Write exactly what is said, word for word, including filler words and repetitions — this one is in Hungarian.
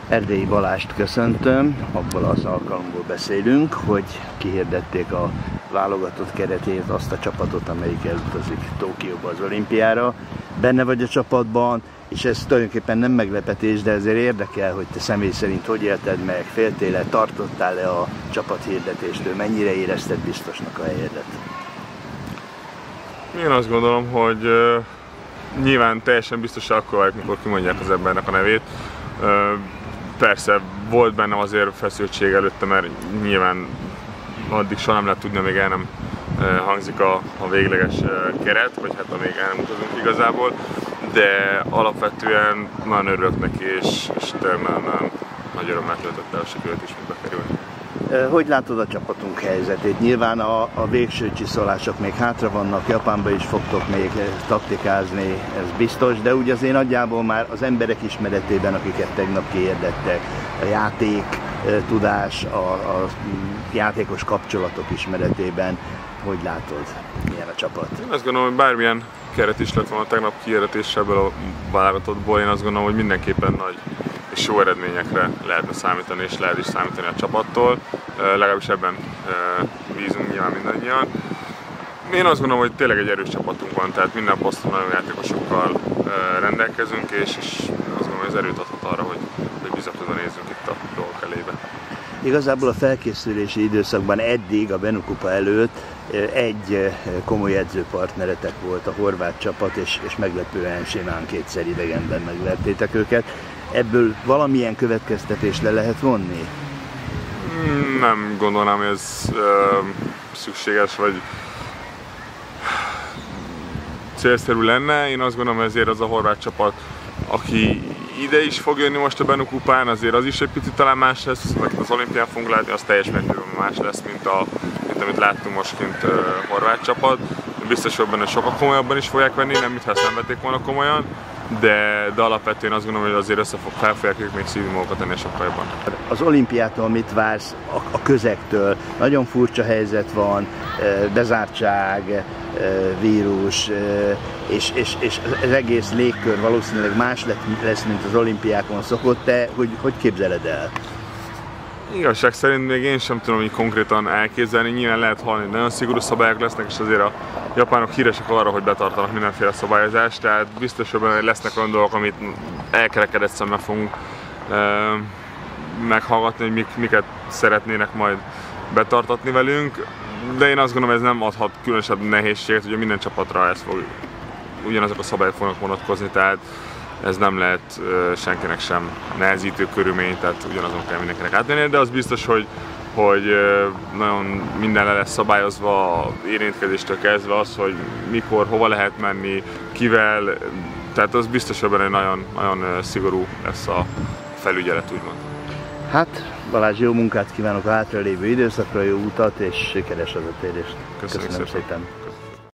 Erdélyi Balást köszöntöm, abból az alkalomból beszélünk, hogy kihirdették a válogatott keretét, azt a csapatot, amelyik elutazik Tokióba az olimpiára. Benne vagy a csapatban, és ez tulajdonképpen nem meglepetés, de ezért érdekel, hogy te személy szerint hogy élted meg, féltél-e, tartottál-e a csapathirdetéstől, mennyire érezted biztosnak a helyedet? Én azt gondolom, hogy uh, nyilván teljesen biztos akkor vagyok, mikor kimondják az embernek a nevét. Uh, persze volt bennem azért feszültség előtte, mert nyilván addig soha nem lehet tudni, amíg el nem uh, hangzik a, a végleges uh, keret, vagy hát amíg el nem utazunk igazából, de alapvetően nagyon örülök neki, és, és nagyon nagy örömmel töltött el, sikerült is bekerülni. Hogy látod a csapatunk helyzetét? Nyilván a, a végső csiszolások még hátra vannak, Japánba is fogtok még taktikázni, ez biztos, de úgy azért nagyjából már az emberek ismeretében, akiket tegnap kihirdettek, a játék tudás, a, a játékos kapcsolatok ismeretében, hogy látod, milyen a csapat? Én azt gondolom, hogy bármilyen keret is lett volna tegnap kihirdetés ebből a válogatottból, én azt gondolom, hogy mindenképpen nagy és jó eredményekre lehetne számítani, és lehet is számítani a csapattól. Legalábbis ebben bízunk nyilván mindannyian. Én azt gondolom, hogy tényleg egy erős csapatunk van, tehát minden poszton nagyon játékosokkal rendelkezünk, és, és azt gondolom, hogy ez erőt adhat arra, hogy, hogy bizakodva nézzünk itt a dolgok elébe. Igazából a felkészülési időszakban eddig, a Bennu kupa előtt egy komoly edzőpartneretek volt a horvát csapat, és, és meglepően simán kétszer idegenben megvertétek őket. Ebből valamilyen következtetést le lehet vonni? Nem gondolnám, hogy ez ö, szükséges, vagy célszerű lenne. Én azt gondolom, hogy ezért az a horvát csapat, aki ide is fog jönni most a Bennu kupán, azért az is egy picit talán más lesz, mert az olimpián fogunk látni, az teljes mértékben más lesz, mint, a, mint amit láttunk most kint uh, horvát csapat. Biztos, hogy benne sokkal komolyabban is fogják venni, nem mintha ezt nem vették volna komolyan, de, de alapvetően azt gondolom, hogy azért össze fel fogják ők még szívni magukat ennél sokkal jobban. Az olimpiától mit vársz a, a közegtől? Nagyon furcsa helyzet van, bezártság, vírus, és, és, és az egész légkör valószínűleg más lesz, mint az olimpiákon szokott. Te hogy, hogy képzeled el? Igazság szerint még én sem tudom így konkrétan elképzelni, nyilván lehet hallani, hogy nagyon szigorú szabályok lesznek, és azért a japánok híresek arra, hogy betartanak mindenféle szabályozást, tehát biztos, hogy lesznek olyan dolgok, amit elkerekedett szemmel fogunk e, meghallgatni, hogy mik, miket szeretnének majd betartatni velünk, de én azt gondolom, ez nem adhat különösebb nehézséget, hogy minden csapatra ez fog, ugyanazok a szabályok fognak vonatkozni, tehát ez nem lehet uh, senkinek sem nehezítő körülmény, tehát ugyanazon kell mindenkinek átmenni, de az biztos, hogy, hogy uh, nagyon minden le lesz szabályozva, érintkezéstől kezdve az, hogy mikor, hova lehet menni, kivel, tehát az biztos, hogy benne nagyon, nagyon uh, szigorú lesz a felügyelet, úgymond. Hát, Balázs, jó munkát kívánok a hátralévő időszakra, jó utat és sikeres hazatérést. Köszönöm, Köszönöm szépen. szépen.